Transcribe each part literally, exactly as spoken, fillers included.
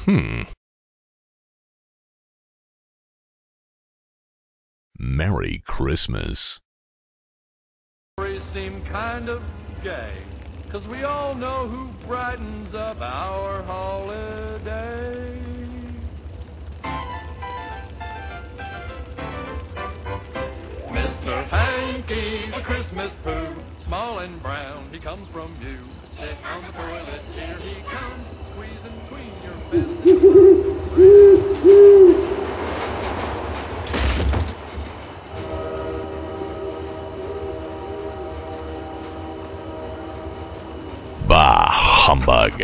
Hmm. Merry Christmas. Seem kind of gay, 'cause we all know who brightens up our holiday. Mister Hanky, the Christmas poo, small and brown, he comes from you. Sit on the toilet, here he comes, squeezing between your fist. Bah, humbug.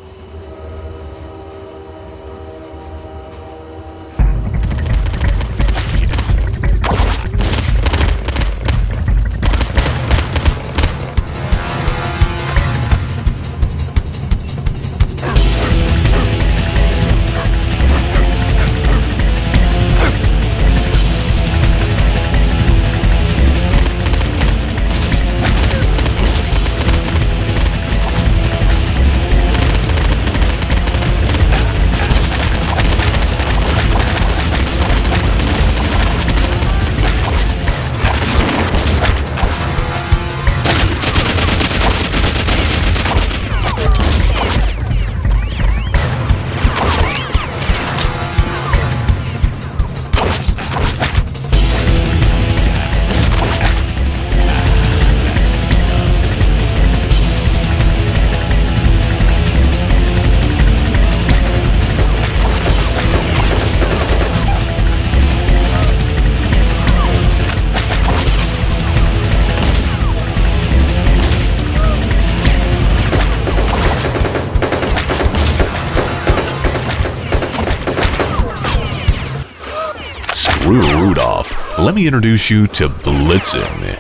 Screw Rudolph. Let me introduce you to Blitzen.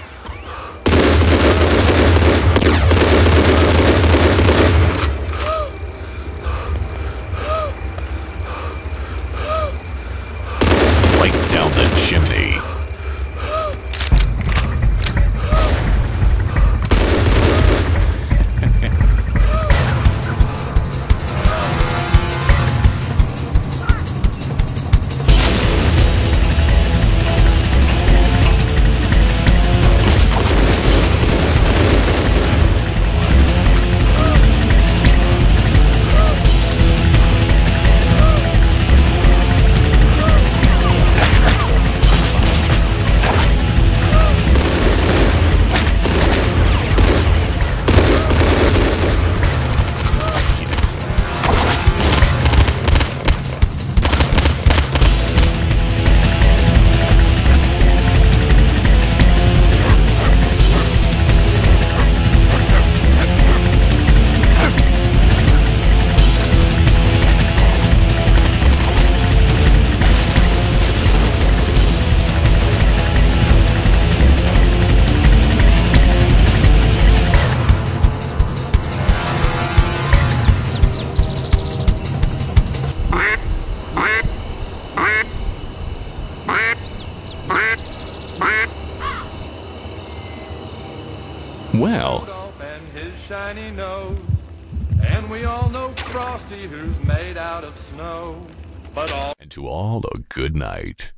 Right down the chimney. Well, And his shiny nose, and we all know Frosty, who's made out of snow. But all and to all a good night.